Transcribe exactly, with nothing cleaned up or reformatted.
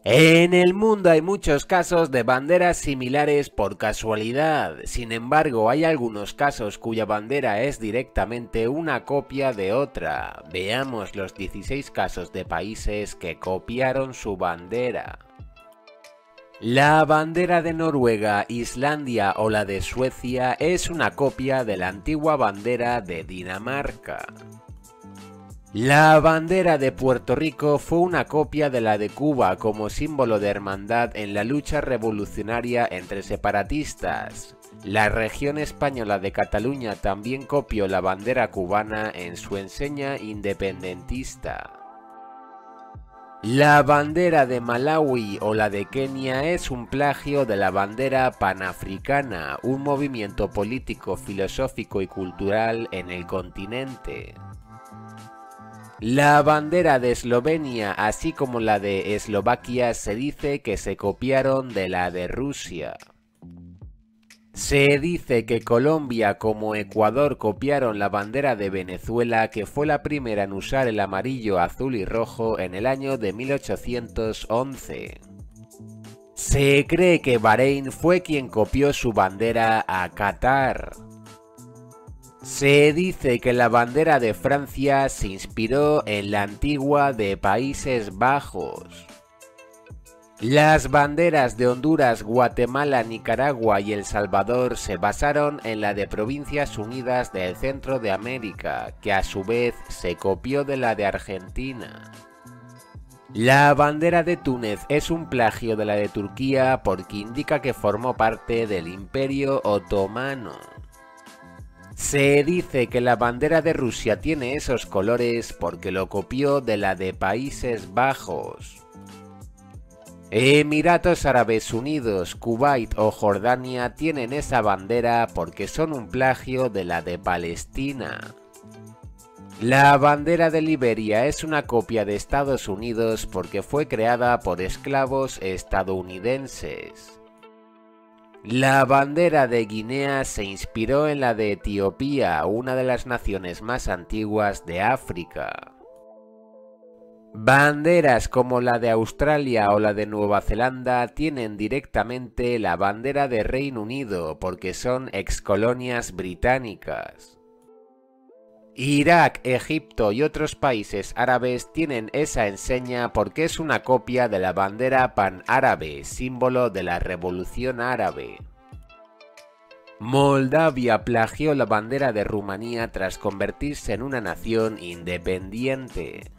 En el mundo hay muchos casos de banderas similares por casualidad, sin embargo hay algunos casos cuya bandera es directamente una copia de otra. Veamos los dieciséis casos de países que copiaron su bandera. La bandera de Noruega, Islandia o la de Suecia es una copia de la antigua bandera de Dinamarca. La bandera de Puerto Rico fue una copia de la de Cuba como símbolo de hermandad en la lucha revolucionaria entre separatistas. La región española de Cataluña también copió la bandera cubana en su enseña independentista. La bandera de Malawi o la de Kenia es un plagio de la bandera panafricana, un movimiento político, filosófico y cultural en el continente. La bandera de Eslovenia, así como la de Eslovaquia, se dice que se copiaron de la de Rusia. Se dice que Colombia como Ecuador copiaron la bandera de Venezuela, que fue la primera en usar el amarillo, azul y rojo en el año de mil ochocientos once. Se cree que Bahrein fue quien copió su bandera a Qatar. Se dice que la bandera de Francia se inspiró en la antigua de Países Bajos. Las banderas de Honduras, Guatemala, Nicaragua y El Salvador se basaron en la de Provincias Unidas del Centro de América, que a su vez se copió de la de Argentina. La bandera de Túnez es un plagio de la de Turquía porque indica que formó parte del Imperio Otomano. Se dice que la bandera de Rusia tiene esos colores porque lo copió de la de Países Bajos. Emiratos Árabes Unidos, Kuwait o Jordania tienen esa bandera porque son un plagio de la de Palestina. La bandera de Liberia es una copia de Estados Unidos porque fue creada por esclavos estadounidenses. La bandera de Guinea se inspiró en la de Etiopía, una de las naciones más antiguas de África. Banderas como la de Australia o la de Nueva Zelanda tienen directamente la bandera de Reino Unido porque son excolonias británicas. Irak, Egipto y otros países árabes tienen esa enseña porque es una copia de la bandera panárabe, símbolo de la Revolución Árabe. Moldavia plagió la bandera de Rumanía tras convertirse en una nación independiente.